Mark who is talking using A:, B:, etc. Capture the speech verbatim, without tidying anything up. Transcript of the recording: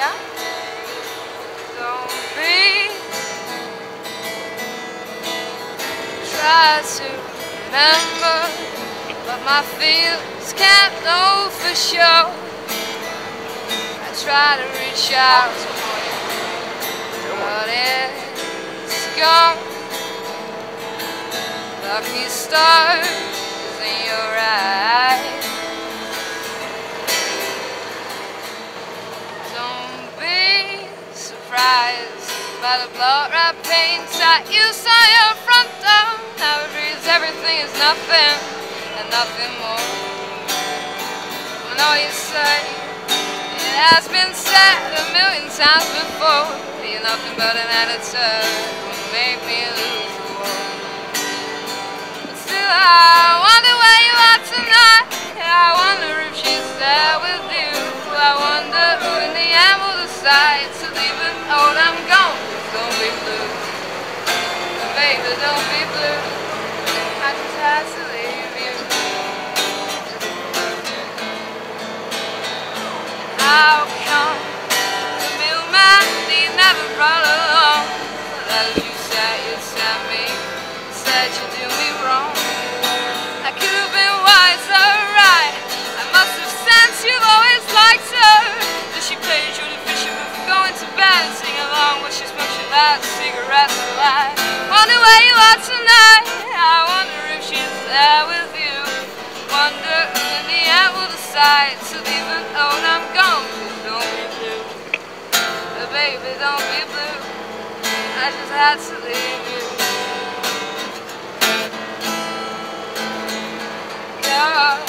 A: Yeah? Don't be. Try to remember, but my feelings can't know for sure. I try to reach out, but it's gone. Lucky stars in your eyes. Don't be surprised by the blood-red paint that you saw your front door. Now it reads everything is nothing and nothing more. I know you say it has been said a million times before. You're nothing but an editor who make me lose the war. But still I wonder where you are tonight. I wonder if she's there with you. I wonder who in the end will decide to leave it all. I'm gone. Don't be blue, baby, don't be blue. I just had to leave you. How come the mailman he never brought along the letters you said you'd send me? Said you do me wrong. I could have been wiser, right? I must have sensed you've always liked her. Does she play you the bishop before going to bed and sing along when she smokes your last cigarettes alive? Wonder where you are tonight. I wonder if she's there with you. Wonder who in the end will decide to leave it all. I'm gone. Don't be blue, oh, baby, don't be blue. I just had to leave you. Yeah.